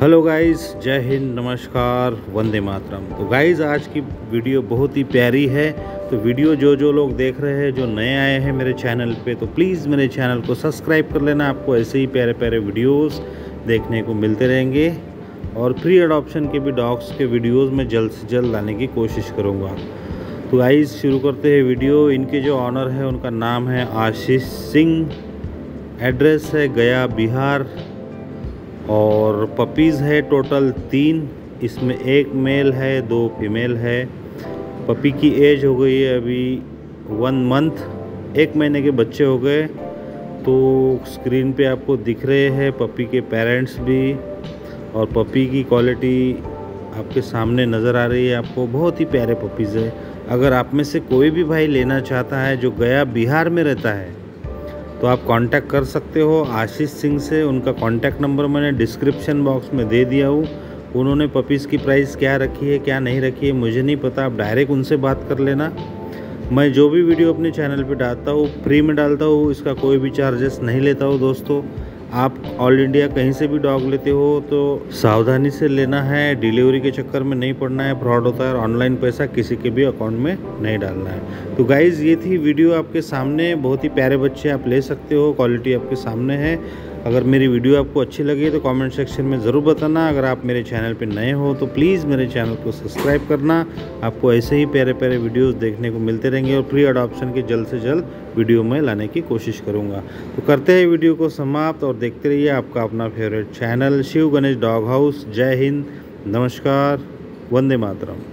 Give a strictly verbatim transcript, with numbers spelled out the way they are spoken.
Hello guys, जय हिंद, नमस्कार, वंदे मातरम। तो गाइस आज की वीडियो बहुत ही प्यारी है। तो वीडियो जो जो लोग देख रहे हैं, जो नए आए हैं मेरे चैनल पे, तो प्लीज़ मेरे चैनल को सब्सक्राइब कर लेना। आपको ऐसे ही प्यारे प्यारे वीडियोस देखने को मिलते रहेंगे और प्री अडॉप्शन के भी डॉग्स के वीडियोस में जल्द से जल्द लाने की कोशिश करूँगा। तो गाइस शुरू करते हैं वीडियो। इनके जो ऑनर है उनका नाम है आशीष सिंह, एड्रेस है गया बिहार, और पपीज़ है टोटल तीन। इसमें एक मेल है, दो फीमेल है। पपी की एज हो गई है अभी वन मंथ, एक महीने के बच्चे हो गए। तो स्क्रीन पे आपको दिख रहे हैं पपी के पेरेंट्स भी, और पपी की क्वालिटी आपके सामने नज़र आ रही है आपको। बहुत ही प्यारे पपीज़ है। अगर आप में से कोई भी भाई लेना चाहता है जो गया बिहार में रहता है तो आप कांटेक्ट कर सकते हो आशीष सिंह से। उनका कांटेक्ट नंबर मैंने डिस्क्रिप्शन बॉक्स में दे दिया हूँ। उन्होंने पपीज़ की प्राइस क्या रखी है क्या नहीं रखी है मुझे नहीं पता, आप डायरेक्ट उनसे बात कर लेना। मैं जो भी वीडियो अपने चैनल पे डालता हूँ फ्री में डालता हूँ, इसका कोई भी चार्जेस नहीं लेता हूँ। दोस्तों, आप ऑल इंडिया कहीं से भी डॉग लेते हो तो सावधानी से लेना है, डिलीवरी के चक्कर में नहीं पड़ना है, फ्रॉड होता है। और ऑनलाइन पैसा किसी के भी अकाउंट में नहीं डालना है। तो गाइज़ ये थी वीडियो आपके सामने। बहुत ही प्यारे बच्चे आप ले सकते हो, क्वालिटी आपके सामने है। अगर मेरी वीडियो आपको अच्छी लगी तो कमेंट सेक्शन में ज़रूर बताना। अगर आप मेरे चैनल पे नए हो तो प्लीज़ मेरे चैनल को सब्सक्राइब करना। आपको ऐसे ही प्यारे प्यारे वीडियोस देखने को मिलते रहेंगे और प्री अडॉप्शन के जल्द से जल्द वीडियो में लाने की कोशिश करूँगा। तो करते हैं वीडियो को समाप्त और देखते रहिए आपका अपना favourite channel Shiv Ganesh dog house. जय हिंद, नमस्कार, वंदे मातरम।